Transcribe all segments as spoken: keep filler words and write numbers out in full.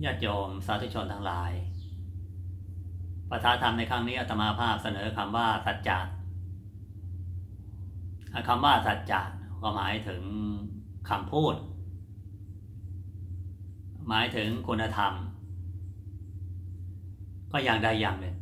ญาติโยมสาธุชนทั้งหลายประธานธรรมในครั้งนี้อาตมาภาพเสนอคำว่าสัจจะคำว่าสัจจะก็หมายถึงคำพูดหมายถึงคุณธรรมก็อย่างใดอย่างหนึ่ง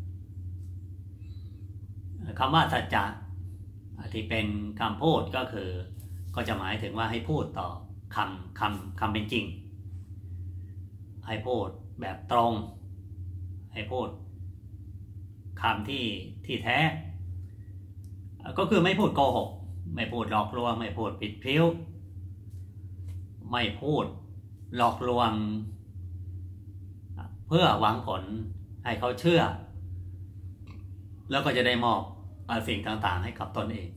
คำว่าสัจจะที่เป็นคำพูดก็คือก็จะหมายถึงว่าให้พูดต่อคำคำคำเป็นจริงให้พูดแบบตรงให้พูดคำที่ที่แท้ก็คือไม่พูดโกหกไม่พูดหลอกลวงไม่พูดผิดพลิ้วไม่พูดหลอกลวงเพื่อหวังผลให้เขาเชื่อแล้วก็จะได้มอบสิ่งต่างๆให้กับตนเอง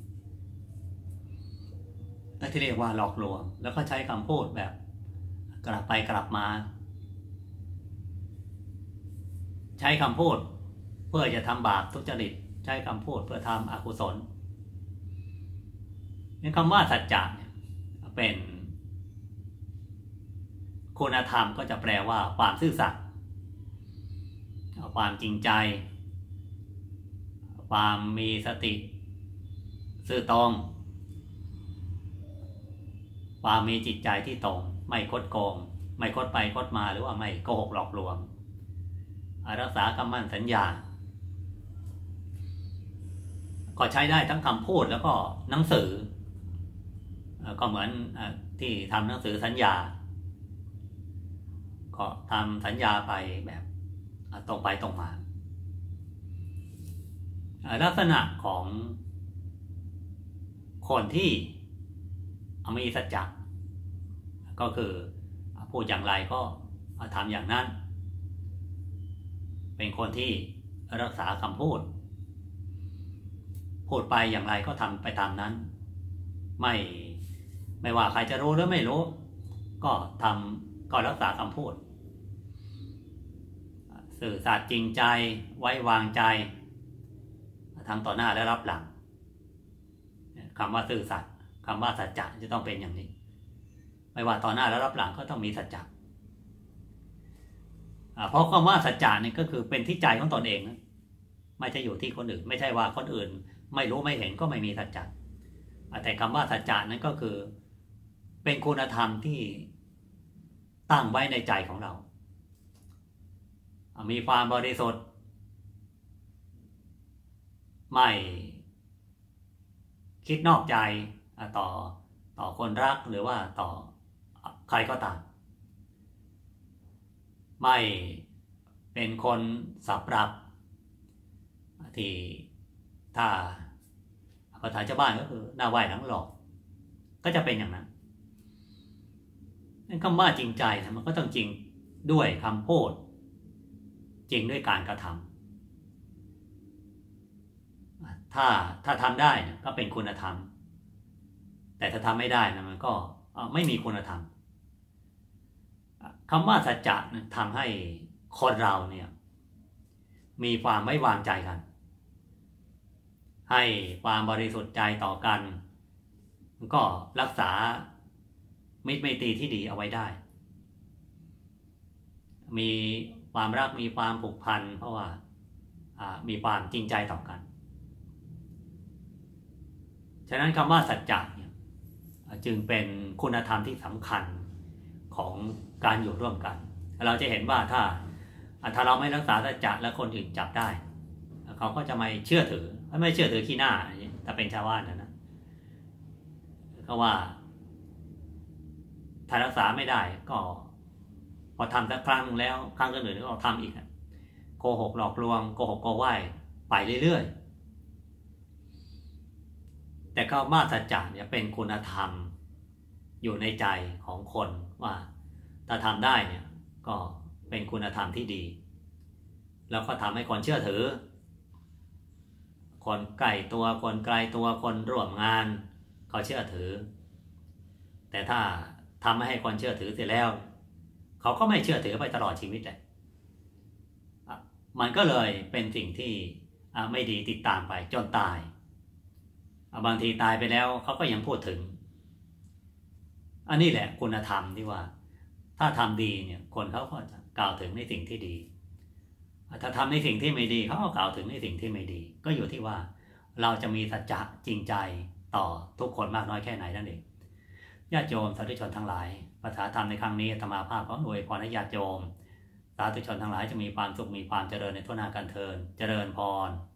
ที่เรียกว่าหลอกลวงแล้วก็ใช้คำพูดแบบกลับไปกลับมาใช้คำพูดเพื่อจะทำบาปทุจริตใช้คำพูดเพื่อทำอกุศลนี่คำว่าสัจจะเป็นคุณธรรมก็จะแปลว่าความซื่อสัตย์ความจริงใจความมีสติซื่อตรงความมีจิตใจที่ตรงไม่คดโกงไม่คดไปคดมาหรือว่าไม่โกหกหลอกลวงรักษาคำมั่นสัญญาก็ใช้ได้ทั้งคำพูดแล้วก็หนังสือก็เหมือนที่ทำหนังสือสัญญาก็ทำสัญญาไปแบบตรงไปตรงมาลักษณะของคนที่มีสัจจะก็คือพูดอย่างไรก็ทำอย่างนั้นเป็นคนที่รักษาคำพูดพูดไปอย่างไรก็ทำไปตามนั้นไม่ไม่ว่าใครจะรู้หรือไม่รู้ก็ทำก็รักษาคำพูดสื่อสัตย์จริงใจไว้วางใจทั้งต่อหน้าและรับหลังคำว่าสื่อสัตย์คำว่าสัจจะจะต้องเป็นอย่างนี้ไม่ว่าต่อหน้าและรับหลังก็ต้องมีสัจจะเพราะคำว่าสัจจะนี่ก็คือเป็นที่ใจของตนเองนะไม่ใช่อยู่ที่คนอื่นไม่ใช่ว่าคนอื่นไม่รู้ไม่เห็นก็ไม่มีสัจจะแต่คำว่าสัจจะนั้นก็คือเป็นคุณธรรมที่ตั้งไว้ในใจของเรามีความบริสุทธิ์ไม่คิดนอกใจต่อต่อคนรักหรือว่าต่อใครก็ตามไม่เป็นคนสับปรับที่ถ้าภาษาชาวบ้านก็คือหน้าไหว้หลังหลอกก็จะเป็นอย่างนั้นคำว่าจริงใจนะมันก็ต้องจริงด้วยคำพูดจริงด้วยการกระทำถ้าถ้าทำได้ก็เป็นคุณธรรมแต่ถ้าทำไม่ได้นะมันก็ไม่มีคุณธรรมคำว่าสัจจะทำให้คนเราเนี่ยมีความไว้วางใจกันให้ความบริสุทธิ์ใจต่อกันก็รักษามิตรไมตรีที่ดีเอาไว้ได้มีความรักมีความผูกพันเพราะว่ามีความจริงใจต่อกันฉะนั้นคำว่าสัจจะเนี่ยจึงเป็นคุณธรรมที่สำคัญของการอยู่ร่วมกันเราจะเห็นว่าถ้าถ้าเราไม่รักษาสัจจะและคนอื่นจับได้เขาก็จะไม่เชื่อถือไม่เชื่อถือขี้หน้าถ้าเป็นชาวบ้านนะนะก็ว่าถ้ารักษาไม่ได้ก็พอทำสักครั้งแล้วครั้งอื่นๆก็ทำอีกโกหกหลอกลวงโกหกโกไหว้ไปเรื่อยๆแต่ก็มาสัจจะเนี่ยเป็นคุณธรรมอยู่ในใจของคนว่าถ้าทำได้เนี่ยก็เป็นคุณธรรมที่ดีแล้วก็ทำให้คนเชื่อถือคนใกล้ตัวคนไกลตัวคนร่วมงานเขาเชื่อถือแต่ถ้าทำไม่ให้คนเชื่อถือเสร็จแล้วเขาก็ไม่เชื่อถือไปตลอดชีวิตเลยมันก็เลยเป็นสิ่งที่ไม่ดีติดตามไปจนตายบางทีตายไปแล้วเขาก็ยังพูดถึงอันนี้แหละคุณธรรมที่ว่า ถถ้าทำดีเนี่ยคนเขาก็จะกล่าวถึงในสิ่งที่ดีถ้าทำในสิ่งที่ไม่ดีเขาก็กล่าวถึงในสิ่งที่ไม่ดีก็อยู่ที่ว่าเราจะมีสัจจะจริงใจต่อทุกคนมากน้อยแค่ไหนนั่นเองญาติโยมสาธุชนทั้งหลายภาษาธรรมในครั้งนี้อาตมาภาพขออวยพรให้ญาติโยมสาธุชนทั้งหลายจะมีความสุขมีความเจริญในทั่วหน้ากันเทินเจริญพร